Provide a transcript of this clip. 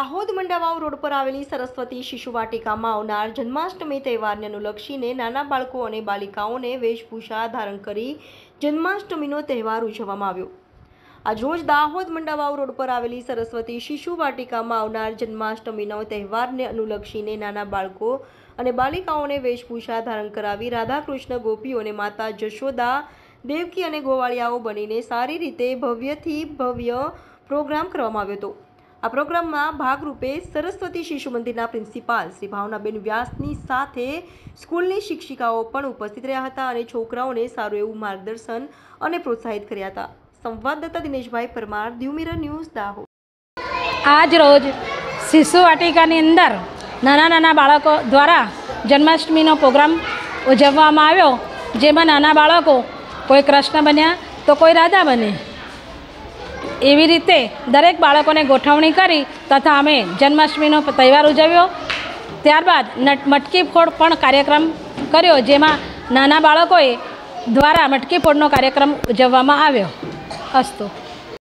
Dahod મંડાવાવ road પર આવેલી સરસ્વતી શિશુ વાટિકામાં આવનાર જન્માષ્ટમી તહેવારને અનુલક્ષીને નાના બાળકો અને બાલિકાઓને વેશભૂષા ધારણ કરી જન્માષ્ટમીનો તહેવાર ઉજવવામાં આવ્યો। આજરોજ દાહોદ મંડાવાવ રોડ પર આવેલી સરસ્વતી શિશુ વાટિકામાં આવનાર જન્માષ્ટમીનો તહેવારને અનુલક્ષીને નાના બાળકો અને બાલિકાઓને વેશભૂષા ધારણ કરાવી રાધાકૃષ્ણ ગોપીઓને માતા જશોદા દેવકી અને ગોવાળિયાઓ બનીને સારી રીતે ભવ્યથી ભવ્ય પ્રોગ્રામ કરવામાં આવ્યો હતો। આ પ્રોગ્રામમાં ભાગરૂપે સરસ્વતી શિશુ મંદિરના પ્રિન્સિપાલ શ્રી ભાવનાબેન વ્યાસની સાથે સ્કૂલની શિક્ષિકાઓ પણ ઉપસ્થિત રહ્યા હતા અને છોકરાઓને સારું એવું માર્ગદર્શન અને પ્રોત્સાહિત કર્યા હતા। સંવાદદાતા દિનેશભાઈ પરમાર, દીવ મિરર ન્યૂઝ, દાહોદ। આજ રોજ શિશુ વાટિકાની અંદર નાના નાના બાળકો દ્વારા જન્માષ્ટમીનો પ્રોગ્રામ ઉજવવામાં આવ્યો, જેમાં નાના બાળકો કોઈ કૃષ્ણ બન્યા તો કોઈ રાધા બને, એવી રીતે દરેક બાળકોને ગોઠવણી કરી તથા અમે જન્માષ્ટમીનો તહેવાર ઉજવ્યો। ત્યારબાદ મટકી ફોડ પણ કાર્યક્રમ કર્યો, જેમાં નાના બાળકોએ દ્વારા મટકી ફોડનો કાર્યક્રમ ઉજવવામાં આવ્યો। અસ્તુ।